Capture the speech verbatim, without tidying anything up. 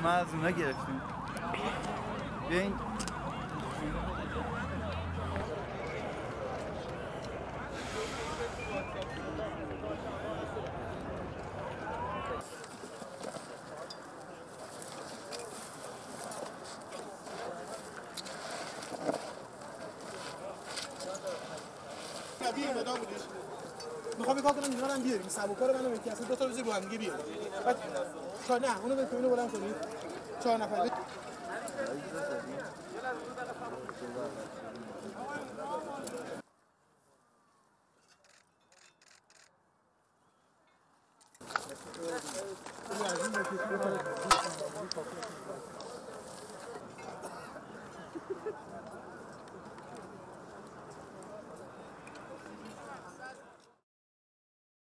ما از اونها گرفتیم. بیاین میخوام کار کنم اینا رو هم بیاریم سبوکا رو منو بگی اصلا دو تا روزی با هم دیگه بیاریم بعد چا نه اونو بده اینو بلند کنید چهار نفر